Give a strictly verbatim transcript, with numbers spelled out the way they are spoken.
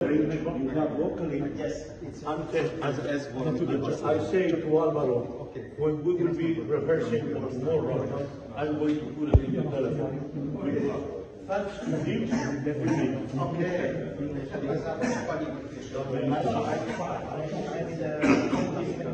you have locally. Yes, it's Until, as, as one. I say to Alvaro, when we will be rehearsing for tomorrow, I'm going to put it in your telephone. Thanks to him, definitely. Okay.